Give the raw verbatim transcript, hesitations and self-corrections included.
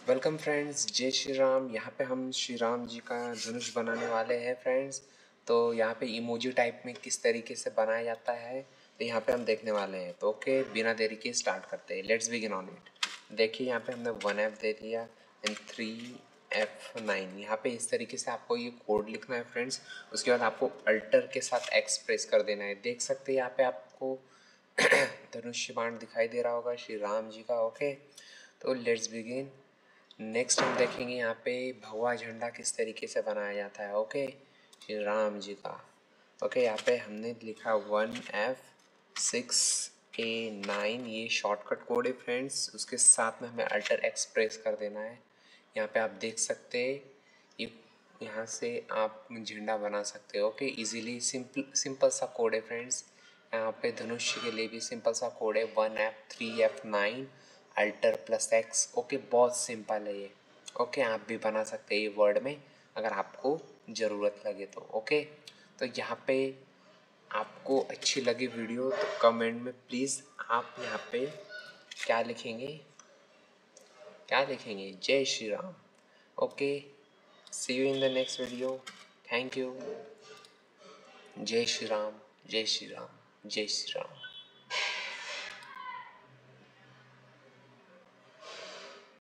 Welcome friends, जय श्री राम। यहाँ पे हम श्री राम जी का धनुष बनाने वाले हैं फ्रेंड्स। तो यहाँ पे इमोजी टाइप में किस तरीके से बनाया जाता है तो यहाँ पे हम देखने वाले हैं। तो ओके, बिना देरी के स्टार्ट करते हैं। Let's begin on it. देखिए यहाँ पे हमने वन एफ दे दिया एंड थ्री एफ नाइन। यहाँ पे इस तरीके से आपको ये कोड लिखना है फ्रेंड्स। उसके बाद आपको अल्टर के साथ एक्सप्रेस कर देना है। देख सकते हैं यहाँ पे आपको धनुष्य बाण दिखाई दे रहा होगा श्री राम जी का। ओके, तो लेट्स बिगिन। नेक्स्ट हम देखेंगे यहाँ पे भगवा झंडा किस तरीके से बनाया जाता है। ओके, श्री राम जी का। ओके, यहाँ पे हमने लिखा one F six A nine, ये शॉर्टकट कोड है फ्रेंड्स। उसके साथ में हमें अल्टर एक्सप्रेस कर देना है। यहाँ पे आप देख सकते हैं, ये यहाँ से आप झंडा बना सकते हो। ओके, इजीली सिंपल सिंपल सा कोड है फ्रेंड्स। यहाँ पे धनुष्य के लिए भी सिंपल सा कोड है, one F three F nine alter plus X. Okay, बहुत सिंपल है ये। ओके, आप भी बना सकते हैं ये वर्ड में अगर आपको ज़रूरत लगे तो। ओके, तो यहाँ पे आपको अच्छी लगी वीडियो तो कमेंट में प्लीज़ आप यहाँ पे क्या लिखेंगे, क्या लिखेंगे? जय Shri Ram. Okay, see you in the next video. Thank you. जय श्री राम, जय श्री राम, जय श्री राम।